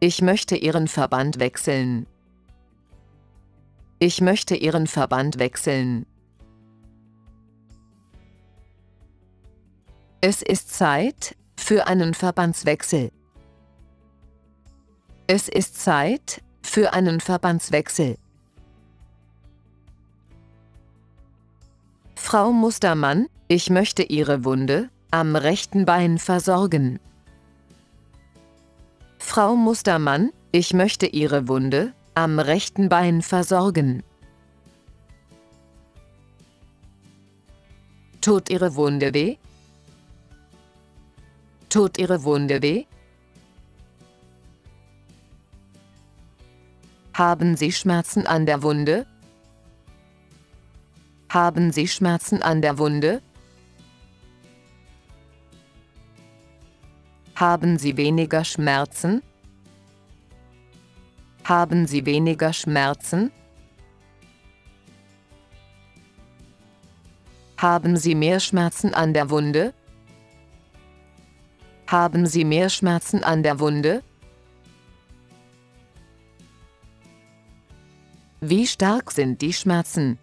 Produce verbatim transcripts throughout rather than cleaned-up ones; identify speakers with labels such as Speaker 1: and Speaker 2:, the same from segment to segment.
Speaker 1: Ich möchte Ihren Verband wechseln. Ich möchte Ihren Verband wechseln. Es ist Zeit für einen Verbandswechsel. Es ist Zeit für einen Verbandswechsel. Frau Mustermann, ich möchte Ihre Wunde am rechten Bein versorgen. Frau Mustermann, ich möchte Ihre Wunde am rechten Bein versorgen. Tut Ihre Wunde weh? Tut Ihre Wunde weh? Haben Sie Schmerzen an der Wunde? Haben Sie Schmerzen an der Wunde? Haben Sie weniger Schmerzen? Haben Sie weniger Schmerzen? Haben Sie mehr Schmerzen an der Wunde? Haben Sie mehr Schmerzen an der Wunde? Wie stark sind die Schmerzen?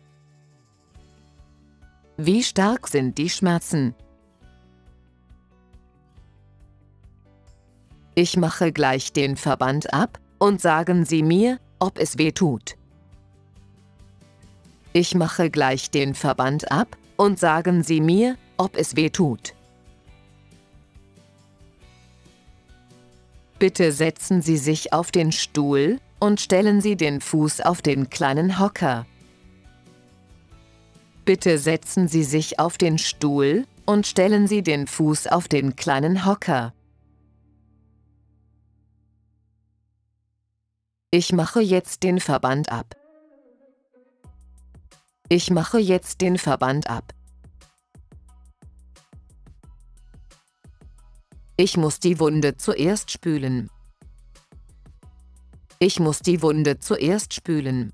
Speaker 1: Wie stark sind die Schmerzen? Ich mache gleich den Verband ab und sagen Sie mir, ob es weh tut. Ich mache gleich den Verband ab und sagen Sie mir, ob es weh tut. Bitte setzen Sie sich auf den Stuhl und stellen Sie den Fuß auf den kleinen Hocker. Bitte setzen Sie sich auf den Stuhl und stellen Sie den Fuß auf den kleinen Hocker. Ich mache jetzt den Verband ab. Ich mache jetzt den Verband ab. Ich muss die Wunde zuerst spülen. Ich muss die Wunde zuerst spülen.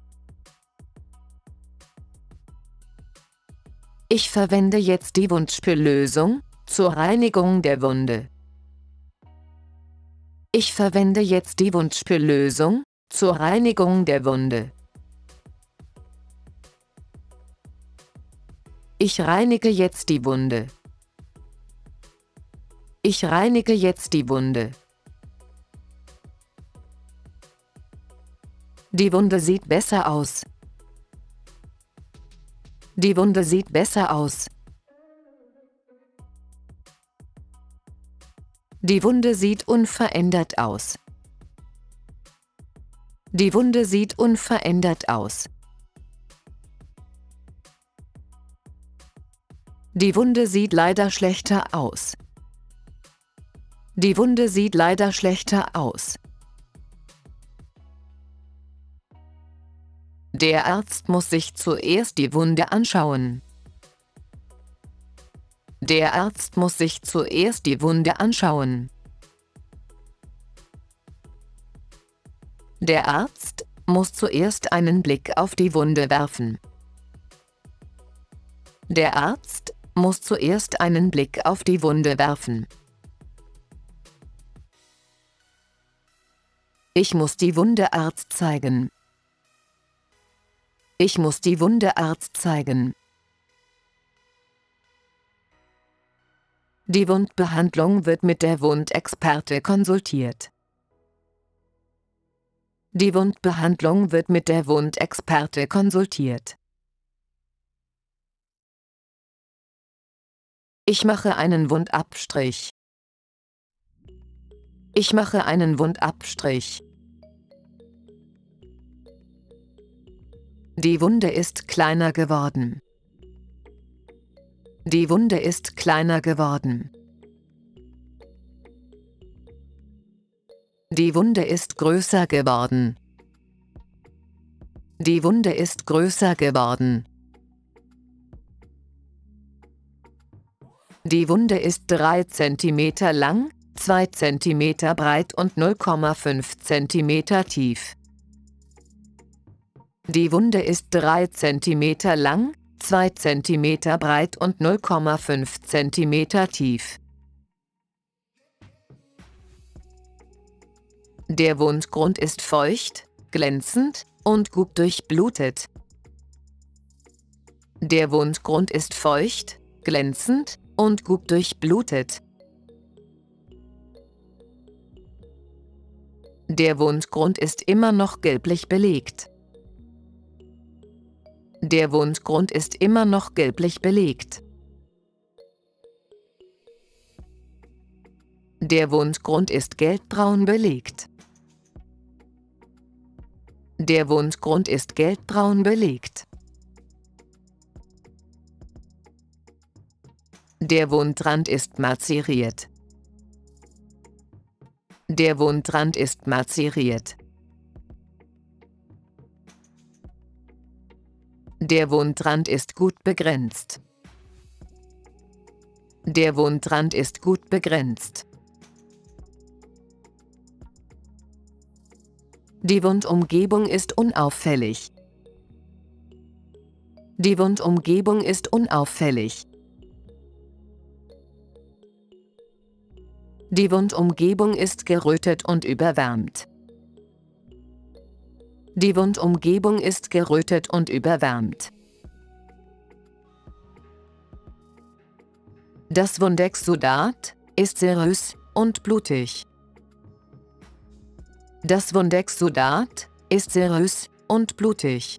Speaker 1: Ich verwende jetzt die Wundspüllösung zur Reinigung der Wunde. Ich verwende jetzt die Wundspüllösung zur Reinigung der Wunde. Ich reinige jetzt die Wunde. Ich reinige jetzt die Wunde. Die Wunde sieht besser aus. Die Wunde sieht besser aus. Die Wunde sieht unverändert aus. Die Wunde sieht unverändert aus. Die Wunde sieht leider schlechter aus. Die Wunde sieht leider schlechter aus. Der Arzt muss sich zuerst die Wunde anschauen. Der Arzt muss sich zuerst die Wunde anschauen. Der Arzt muss zuerst einen Blick auf die Wunde werfen. Der Arzt muss zuerst einen Blick auf die Wunde werfen. Ich muss die Wunde Arzt zeigen. Ich muss die Wunde Arzt zeigen. Die Wundbehandlung wird mit der Wundexperte konsultiert. Die Wundbehandlung wird mit der Wundexperte konsultiert. Ich mache einen Wundabstrich. Ich mache einen Wundabstrich. Die Wunde ist kleiner geworden. Die Wunde ist kleiner geworden. Die Wunde ist größer geworden. Die Wunde ist größer geworden. Die Wunde ist drei Zentimeter lang, zwei Zentimeter breit und null Komma fünf Zentimeter tief. Die Wunde ist drei Zentimeter lang, zwei Zentimeter breit und null Komma fünf Zentimeter tief. Der Wundgrund ist feucht, glänzend und gut durchblutet. Der Wundgrund ist feucht, glänzend und gut durchblutet. Der Wundgrund ist immer noch gelblich belegt. Der Wundgrund ist immer noch gelblich belegt. Der Wundgrund ist gelbbraun belegt. Der Wundgrund ist gelbbraun belegt. Der Wundrand ist mazeriert. Der Wundrand ist mazeriert. Der Wundrand ist gut begrenzt. Der Wundrand ist gut begrenzt. Die Wundumgebung ist unauffällig. Die Wundumgebung ist unauffällig. Die Wundumgebung ist gerötet und überwärmt. Die Wundumgebung ist gerötet und überwärmt. Das Wundexudat ist serös und blutig. Das Wundexudat ist serös und blutig.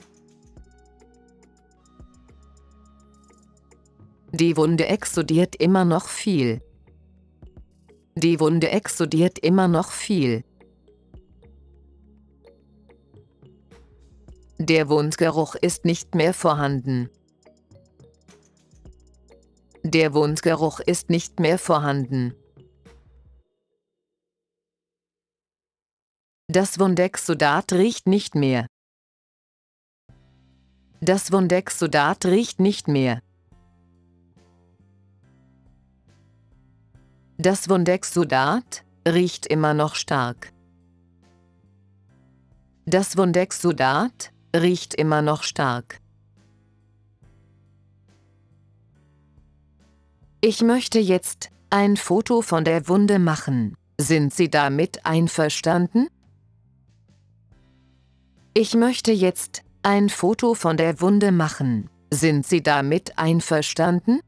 Speaker 1: Die Wunde exudiert immer noch viel. Die Wunde exudiert immer noch viel. Der Wundgeruch ist nicht mehr vorhanden. Der Wundgeruch ist nicht mehr vorhanden. Das Wundexudat riecht nicht mehr. Das Wundexudat riecht nicht mehr. Das Wundexudat riecht immer noch stark. Das Wundexudat riecht immer noch stark. Ich möchte jetzt ein Foto von der Wunde machen. Sind Sie damit einverstanden? Ich möchte jetzt ein Foto von der Wunde machen. Sind Sie damit einverstanden?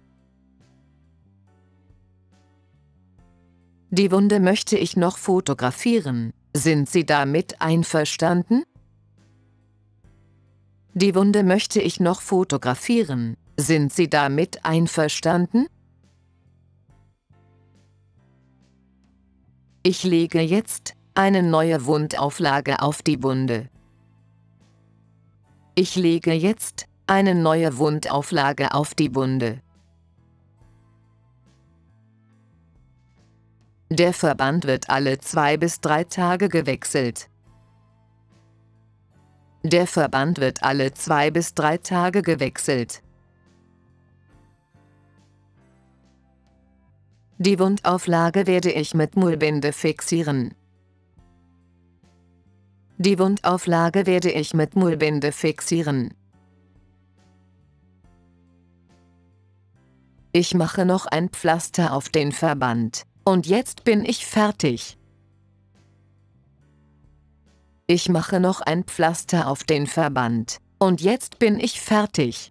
Speaker 1: Die Wunde möchte ich noch fotografieren. Sind Sie damit einverstanden? Die Wunde möchte ich noch fotografieren. Sind Sie damit einverstanden? Ich lege jetzt eine neue Wundauflage auf die Wunde. Ich lege jetzt eine neue Wundauflage auf die Wunde. Der Verband wird alle zwei bis drei Tage gewechselt. Der Verband wird alle zwei bis drei Tage gewechselt. Die Wundauflage werde ich mit Mullbinde fixieren. Die Wundauflage werde ich mit Mullbinde fixieren. Ich mache noch ein Pflaster auf den Verband. Und jetzt bin ich fertig. Ich mache noch ein Pflaster auf den Verband. Und jetzt bin ich fertig.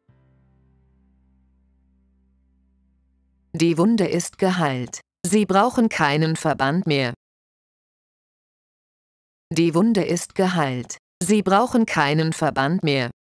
Speaker 1: Die Wunde ist geheilt. Sie brauchen keinen Verband mehr. Die Wunde ist geheilt. Sie brauchen keinen Verband mehr.